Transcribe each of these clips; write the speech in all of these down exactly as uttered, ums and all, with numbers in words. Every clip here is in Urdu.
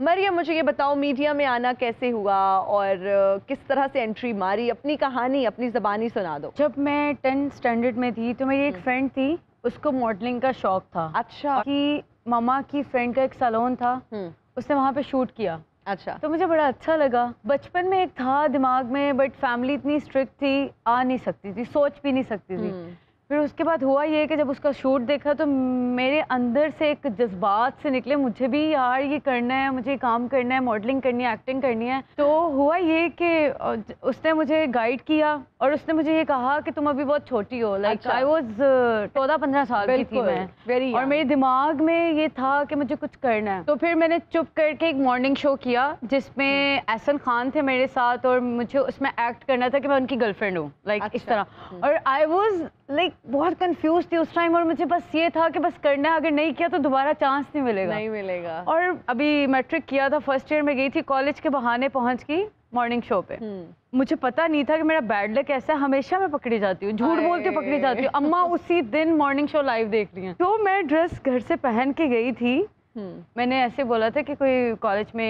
مریم مجھے یہ بتاؤ میڈیا میں آنا کیسے ہوا اور کس طرح سے انٹری ماری؟ اپنی کہانی اپنی زبانی سنا دو. جب میں ٹینتھ اسٹینڈرڈ میں تھی تو میری ایک فرینڈ تھی, اس کو ماڈلنگ کا شوق تھا. اچھا. کہ ماما کی فرینڈ کا ایک سالون تھا, اس نے وہاں پہ شوٹ کیا. اچھا. تو مجھے بڑا اچھا لگا. بچپن میں ایک تھا دماغ میں, بٹ فیملی اتنی اسٹرکٹ تھی, آ نہیں سکتی تھی, سوچ بھی نہیں سکتی تھی. پھر اس کے بعد ہوا یہ کہ جب اس کا شوٹ دیکھا تو میرے اندر سے ایک جذبات سے نکلے, مجھے بھی یار یہ کرنا ہے, مجھے کام کرنا ہے, ماڈلنگ کرنی ہے, ایکٹنگ کرنی ہے. تو ہوا یہ کہ اس نے مجھے گائیڈ کیا اور اس نے مجھے یہ کہا کہ تم ابھی بہت چھوٹی ہو. لائک آئی واز چودہ پندرہ سال کی تھی میں, اور میرے دماغ میں یہ تھا کہ مجھے کچھ کرنا ہے. تو پھر میں نے چپ کر کے ایک مارننگ شو کیا جس میں احسن خان تھے میرے ساتھ, اور مجھے اس میں ایکٹ کرنا تھا کہ میں ان کی گرل فرینڈ ہوں, لائک اس طرح. اور آئی واز لائک بہت کنفیوز تھی اس ٹائم, اور مجھے بس یہ تھا کہ بس کرنا ہے, اگر نہیں کیا تو دوبارہ چانس نہیں ملے گا نہیں ملے گا اور ابھی میٹرک کیا تھا, فرسٹ ایئر میں گئی تھی, کالج کے بہانے پہنچ گئی مارننگ شو پہ. مجھے پتا نہیں تھا کہ میرا بیڈ لک ایسا ہے, ہمیشہ میں پکڑی جاتی ہوں, جھوٹ بولتی ہوں پکڑی جاتی ہوں. اماں اسی دن مارننگ شو لائیو دیکھ رہی ہیں. تو میں ڈریس گھر سے پہن کے گئی تھی, میں نے ایسے بولا تھا کہ کوئی کالج میں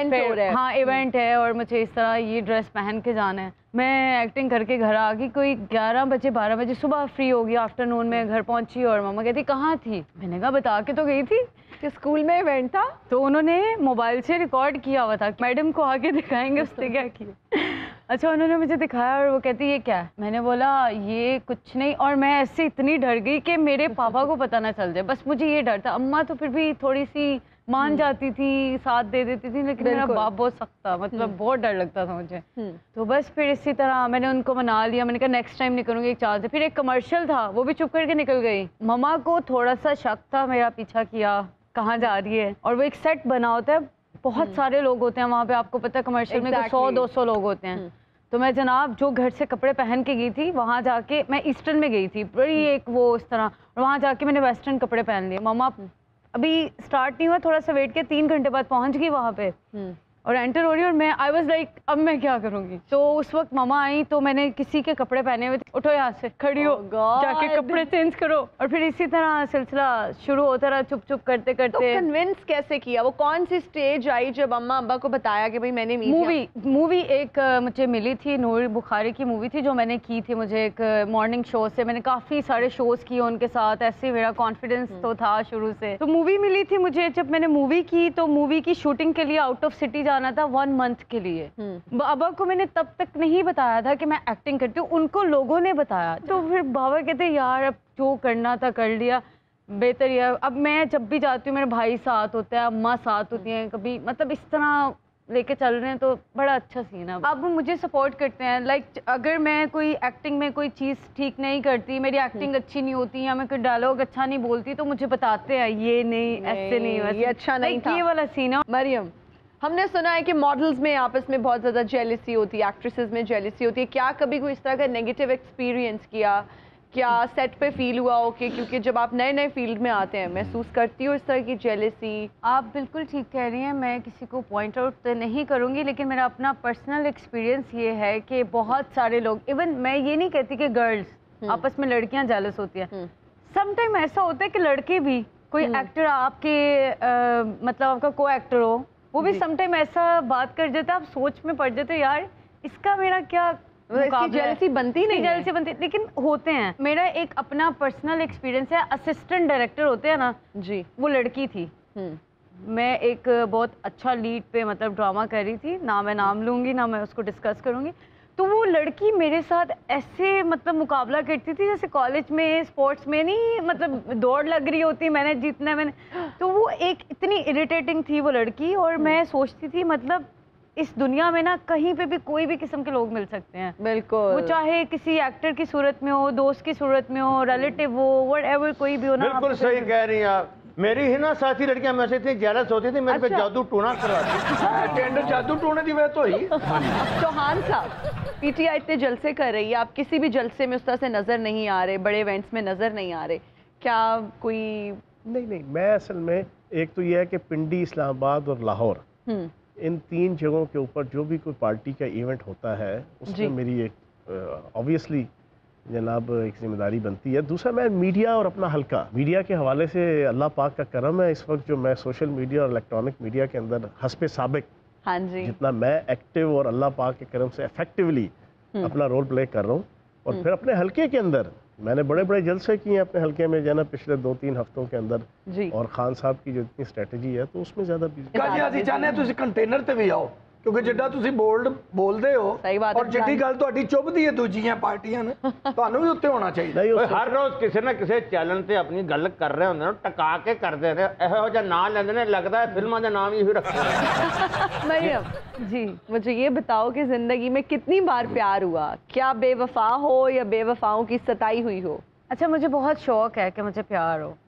ہاں ایونٹ ہے اور مجھے اس طرح یہ ڈریس پہن کے جانا ہے. میں ایکٹنگ کر کے گھر آ گئی, کوئی گیارہ بجے بارہ بجے صبح فری ہو گئی, آفٹر نون میں گھر پہنچی اور ماما کہتی کہاں تھی؟ میں نے کہا بتا کے تو گئی تھی کہ اسکول میں ایونٹ تھا. تو انہوں نے موبائل سے ریکارڈ کیا ہوا تھا, میڈم کو آگے دکھائیں گے اس نے کیا کیا. اچھا انہوں نے مجھے دکھایا اور وہ کہتی یہ کیا ہے؟ میں نے بولا یہ کچھ نہیں, اور میں ایسے اتنی ڈر گئی کہ میرے پاپا کو پتہ نہ چل جائے, بس مجھے یہ ڈر تھا. اماں تو پھر بھی تھوڑی سی مان جاتی تھی, ساتھ دے دیتی تھی, لیکن میرا باپ بہت سخت تھا, مطلب بہت ڈر لگتا تھا مجھے. تو بس پھر اسی طرح میں نے ان کو منا لیا, میں نے کہا نیکسٹ ٹائم نہیں کروں گی, ایک چانس ہے. پھر ایک کمرشل تھا, وہ بھی چپ کر کے نکل گئی. مما کو تھوڑا سا شک تھا, میرا پیچھا کیا کہاں جا رہی ہے, اور وہ ایک سیٹ بنا ہوتا ہے, بہت سارے لوگ ہوتے ہیں وہاں پہ, آپ کو پتہ ہے کمرشل میں سو دو سو لوگ ہوتے ہیں. تو میں جناب جو گھر سے کپڑے پہن کے گئی تھی, وہاں جا کے میں ایسٹرن میں گئی تھی, بڑی ایک وہ اس طرح, اور وہاں جا کے میں نے ویسٹرن کپڑے پہن لیے. مما ابھی اسٹارٹ نہیں ہوا, تھوڑا سا ویٹ کیا, تین گھنٹے بعد پہنچ گئی وہاں پہ اور انٹر ہو رہی, اور میں آئی واز لائک اب میں کیا کروں گی. تو اس وقت ماما آئی تو میں نے کسی کے کپڑے پہنے ہوئے تھے, اٹھو یہاں سے, کھڑی ہو, جا کے کپڑے چینج کرو. اور پھر اسی طرح سلسلہ شروع ہوتا رہا, چپ چپ کرتے کرتے. کنونس کیسے کیا؟ وہ کون سی اسٹیج آئی جب اماں ابا کو بتایا کہ بھائی میں نے مووی مووی ایک مجھے ملی تھی, نور بخاری کی مووی تھی جو میں نے کی تھی, مجھے ایک مارننگ شو سے, میں نے کافی سارے شوز کیے ان کے ساتھ, ایسے میرا کانفیڈنس تو تھا شروع سے. تو مووی ملی تھی مجھے. جب میں نے مووی کی تو مووی کی شوٹنگ کے لیے آؤٹ آف سٹی جانا تھا ون منتھ کے لیے. بابا کو میں نے تب تک نہیں بتایا تھا کہ میں ایکٹنگ کرتی ہوں, ان کو لوگوں نے بتایا. تو پھر بابا کہتے یار اب جو کرنا تھا کر لیا, بہتر یہ. اب میں جب بھی جاتی ہوں میرے بھائی ساتھ ہوتا ہے, اماں ساتھ ہوتی ہیں, کبھی مطلب اس طرح لے کے چل رہے ہیں, تو بڑا اچھا سین ہے. اب مجھے سپورٹ کرتے ہیں, لائک اگر میں کوئی ایکٹنگ میں کوئی چیز ٹھیک نہیں کرتی, میری ایکٹنگ اچھی نہیں ہوتی, یا میں کوئی ڈائلاگ اچھا نہیں بولتی, تو مجھے بتاتے ہیں یہ نہیں, ایسے نہیں, یہ اچھا نہیں تھا, یہ والا سین ہے. مریم ہم نے سنا ہے کہ ماڈلز میں آپس میں بہت زیادہ جیلسی ہوتی ہے, ایکٹریسز میں جیلسی ہوتی ہے, کیا کبھی کوئی اس طرح کا نیگیٹو ایکسپیرینس کیا؟ کیا سیٹ پہ فیل ہوا ہو کہ کیونکہ جب آپ نئے نئے فیلڈ میں آتے ہیں محسوس کرتی ہو اس طرح کی جیلسی؟ آپ بالکل ٹھیک کہہ رہی ہیں, میں کسی کو پوائنٹ آؤٹ نہیں کروں گی, لیکن میرا اپنا پرسنل ایکسپیرینس یہ ہے کہ بہت سارے لوگ, ایون میں یہ نہیں کہتی کہ گرلز آپس میں لڑکیاں جیلس ہوتی ہیں, سم ٹائم ایسا ہوتا ہے کہ لڑکے بھی, کوئی ایکٹر آپ کے مطلب آپ کا کو ایکٹر ہو, وہ بھی سم ٹائم ایسا بات کر دیتا ہے, آپ سوچ میں پڑ جاتے یار اس کا میرا کیا جیلسی بنتی نہیں, جیلسی بنتی, لیکن ہوتے ہیں. میرا ایک اپنا پرسنل ایکسپیرینس ہے, اسسٹنٹ ڈائریکٹر ہوتے ہیں نا جی, وہ لڑکی تھی. میں ایک بہت اچھا لیڈ پہ مطلب ڈرامہ کر رہی تھی, نہ میں نام لوں گی نہ میں اس کو ڈسکس کروں گی. تو وہ لڑکی میرے ساتھ ایسے مطلب مقابلہ کرتی تھی جیسے کالج میں اسپورٹس میں نہیں, مطلب دوڑ لگ رہی ہوتی, میں نے جیتنا ہے, میں نے. تو وہ ایک اتنی اریٹیٹنگ تھی وہ لڑکی, اور میں سوچتی تھی مطلب اس دنیا میں نا کہیں پہ بھی کوئی بھی قسم کے لوگ مل سکتے ہیں. بالکل, وہ چاہے کسی ایکٹر کی صورت میں ہو, دوست کی صورت میں ہو, ریلیٹیو ہو, وٹ ایور کوئی بھی ہو نا. بالکل صحیح کہہ رہی ہیں آپ. میری ہی نا ساتھی لڑکیاں میں سے اتنی جیلس ہوتی تھی, میرے پہ جادو ٹونا کرواتی. ٹینڈر جادو ٹونے دی وجہ تو ہی. چوہان صاحب, پی ٹی آئی اتنے جلسے کر رہی ہے, آپ کسی بھی جلسے میں اس طرح سے نظر نہیں آ رہے, بڑے ایونٹس میں نظر نہیں آ رہے, کیا کوئی؟ نہیں نہیں, میں اصل میں ایک تو یہ ہے کہ پنڈی, اسلام آباد اور لاہور, ان تین جگہوں کے اوپر جو بھی کوئی پارٹی کا ایونٹ ہوتا ہے اس میں میری ایک آبویسلی जनाब एक जिम्मेदारी बनती है। दूसरा मैं मीडिया और अपना हल्का मीडिया के हवाले से अल्लाह पाक का करम है इस वक्त जो मैं सोशल मीडिया और इलेक्ट्रॉनिक मीडिया के अंदर हस्बे साबिक हाँ जी जितना मैं एक्टिव और अल्लाह पाक के करम से इफेक्टिवली अपना रोल प्ले कर रहा हूँ। और फिर अपने हल्के के अंदर मैंने बड़े बड़े जलसे किए हैं अपने हल्के में जो है ना पिछले दो तीन हफ्तों के अंदर जी और खान साहब की जो इतनी स्ट्रेटजी है तो उसमें ज़्यादा बिजी ਕਾਜੀ ਅਸੀਂ ਚਾਹੁੰਦੇ ਹਾਂ ਤੁਸੀਂ ਕੰਟੇਨਰ ਤੇ ਵੀ ਆਓ ਕਿਉਂਕਿ ਜਿੱਦਾਂ ਤੁਸੀਂ ਬੋਲਡ ਬੋਲਦੇ ਹੋ ਸਹੀ ਬਾਤ ਹੈ, ਔਰ ਜਿੱਡੀ ਗੱਲ ਤੁਹਾਡੀ ਚੁੱਭਦੀ ਹੈ ਦੂਜੀਆਂ ਪਾਰਟੀਆਂ ਨੇ ਤੁਹਾਨੂੰ ਵੀ ਉੱਤੇ ਹੋਣਾ ਚਾਹੀਦਾ नहीं ਓਏ, उस ਹਰ ਰੋਜ਼ ਕਿਸੇ ਨਾ ਕਿਸੇ ਚੈਨਲ ਤੇ ਆਪਣੀ ਗੱਲ ਕਰ ਰਹੇ ਹੁੰਦੇ ਨੇ ਟਕਾ ਕੇ ਕਰਦੇ ਨੇ ਇਹੋ ਜਿਹਾ ਨਾਂ ਲੈਂਦੇ ਨੇ ਲੱਗਦਾ ਹੈ ਫਿਲਮਾਂ ਦਾ ਨਾਮ ਹੀ ਇਹੋ ਰੱਖਿਆ मरियम जी मुझे ये बताओ कि जिंदगी में कितनी बार प्यार हुआ, क्या बेवफा हो या बेवफाओं की सताई हुई हो? अच्छा मुझे बहुत शौक है कि मुझे प्यार हो।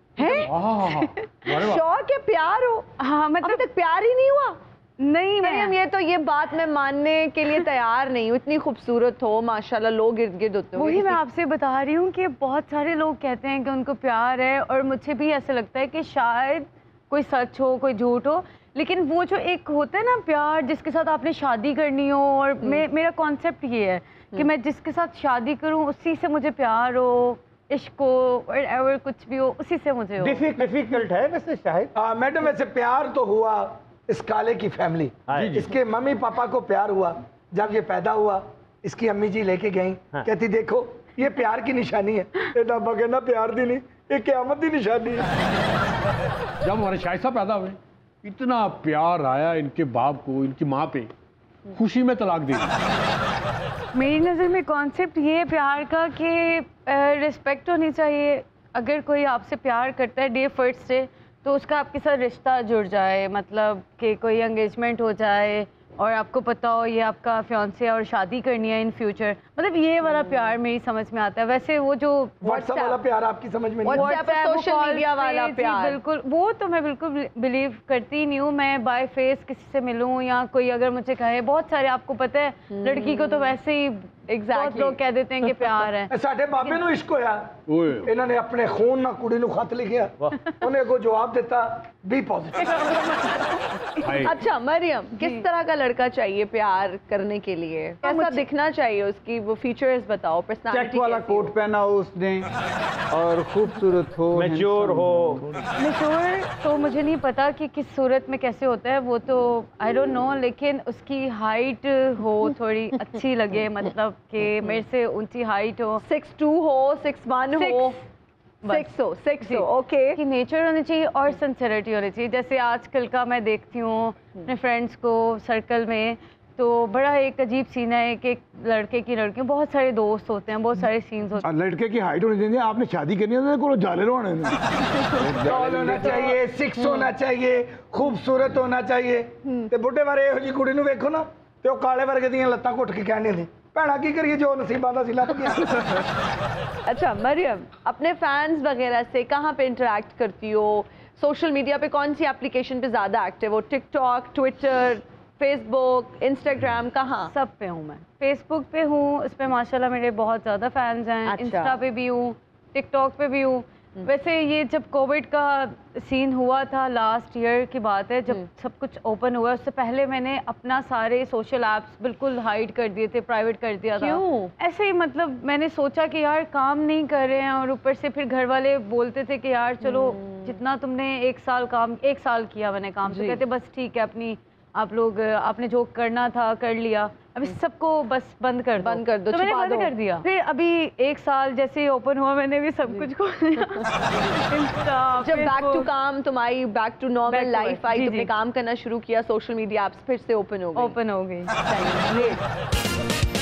है शौक है प्यार हो? हाँ अभी मतलब तक प्यार ही नहीं हुआ? नहीं मरियम मैं ये तो ये बात मैं मानने के लिए तैयार नहीं हूँ, इतनी खूबसूरत हो माशाल्लाह, लोग इर्द गिर्द होते वही मैं होंगे आपसे बता रही हूँ कि बहुत सारे लोग कहते हैं कि उनको प्यार है और मुझे भी ऐसा लगता है कि शायद कोई सच हो कोई झूठ हो, लेकिन वो जो एक होता है ना प्यार जिसके साथ आपने शादी करनी हो और मैं मेरा कॉन्सेप्ट ये है कि मैं जिसके साथ शादी करूँ उसी से मुझे प्यार हो, इश्क हो, whatever कुछ भी हो उसी से मुझे हो। डिफिकल्ट है वैसे शायद। हाँ मैडम वैसे प्यार तो हुआ इस काले की फैमिली, इसके मम्मी पापा को प्यार हुआ जब ये पैदा हुआ, इसकी अम्मी जी लेके गई कहती देखो ये प्यार की निशानी है, ये डब्बा कहना प्यार दी नहीं ये क़यामत की निशानी है। जब हमारे शाहिद साहब पैदा हुए इतना प्यार आया इनके बाप को इनकी माँ पे, खुशी में तलाक दी। मेरी नज़र में कॉन्सेप्ट ये है प्यार का कि रिस्पेक्ट होनी चाहिए। अगर कोई आपसे प्यार करता है डे फर्स्ट से तो उसका आपके साथ रिश्ता जुड़ जाए, मतलब कि कोई एंगेजमेंट हो जाए और आपको पता हो ये आपका फियांसे और शादी करनी है इन फ्यूचर, मतलब ये वाला प्यार मेरी समझ में आता है। वैसे वो जो व्हाट्सएप वाला प्यार आपकी समझ में नहीं WhatsApp आता? पर WhatsApp, सोशल कॉल मीडिया पे, वाला जी, प्यार। बिल्कुल वो तो मैं बिल्कुल बिलीव करती नहीं हूँ। मैं बाय फेस किसी से मिलूँ या कोई अगर मुझे कहे, बहुत सारे आपको पता है लड़की को तो वैसे ही बहुत लोग कह देते हैं कि प्यार है। ਸਾਡੇ ਬਾਬੇ ਨੂੰ ਇਸ਼ਕ ਹੋਇਆ, ओए ਇਹਨਾਂ ਨੇ ਆਪਣੇ ਖੂਨ ਨਾਲ ਕੁੜੀ ਨੂੰ ਖਤ ਲਿਖਿਆ, ਉਹਨੇ ਅੱਗੋਂ ਜਵਾਬ ਦਿੱਤਾ बी पॉजिटिव। हाय। अच्छा मरियम, किस तरह का लड़का चाहिए प्यार करने के लिए? कैसा दिखना चाहिए उसकी, वो फीचर्स बताओ, पर्सनालिटी चेक वाला कोट पहना हो उसने और खूबसूरत हो, मैच्योर हो। मैच्योर तो मुझे नहीं पता कि किस सूरत में कैसे होता है, वो तो आई डोंट नो, लेकिन उसकी हाइट हो थोड़ी अच्छी लगे, मतलब कि मेरे से ऊंची हाइट हो, सिक्स टू हो, सिक्स वन हो, सिक्स हो, सिक्स हो, ओके। कि नेचर होनी चाहिए और सिंसियरिटी होनी चाहिए। जैसे आजकल का मैं देखती हूँ अपने फ्रेंड्स को सर्कल में, तो बड़ा एक अजीब सीन है कि एक लड़के की लड़की, बहुत सारे दोस्त होते हैं, बहुत सारे सीन्स होते हैं। लड़के की हाइट होनी चाहिए, आपने शादी करनी है तो जाले रोने टॉल होना चाहिए, सिक्स होना चाहिए, खूबसूरत होना चाहिए। ते बुढ़े बारे ਇਹੋ ਜੀ ਕੁੜੀ ਨੂੰ ਵੇਖੋ ਨਾ ਤੇ ਉਹ ਕਾਲੇ ਵਰਗੇ ਦੀਆਂ ਲੱਤਾਂ ਘੁੱਟ ਕੇ ਕਹਿਣ ਦਿੰਦੀ ਭੈਣਾ ਕੀ ਕਰੀਏ ਜੋ ਨਸੀਬਾਂ ਦਾ ਸੀ ਲੱਭ ਗਿਆ। अच्छा मरियम, अपने फैंस वगैरह से कहाँ पे इंटरेक्ट करती हो? सोशल मीडिया पे कौन सी एप्लीकेशन पे ज़्यादा एक्टिव हो? टिकटॉक, ट्विटर, फेसबुक, इंस्टाग्राम, कहाँ? सब पे हूँ मैं। फेसबुक पे हूँ, उस पर माशाल्लाह मेरे बहुत ज़्यादा फैंस हैं। अच्छा। इंस्टा पे भी हूँ, टिकटॉक पे भी हूँ। वैसे ये जब कोविड का सीन हुआ था, लास्ट ईयर की बात है, जब सब कुछ ओपन हुआ, उससे पहले मैंने अपना सारे सोशल ऐप्स बिल्कुल हाइड कर दिए थे, प्राइवेट कर दिया था। क्यों? ऐसे ही, मतलब मैंने सोचा कि यार काम नहीं कर रहे हैं, और ऊपर से फिर घर वाले बोलते थे कि यार चलो जितना तुमने एक साल काम एक साल किया मैंने काम, तो कहते बस ठीक है, अपनी आप लोग आपने जो करना था कर लिया, अभी सबको बस बंद कर दो बंद कर दो, तो मैंने छुपा बंद दो। कर दिया। फिर अभी एक साल जैसे ही ओपन हुआ मैंने भी सब कुछ खोल दिया। इंस्टा, जब बैक टू फेसबुक, काम, तुम्हारी back to Back normal to life work, आई, जी, तुमने जी। काम करना शुरू किया, सोशल मीडिया ऐप्स फिर से ओपन हो गए। ओपन हो गई। Great.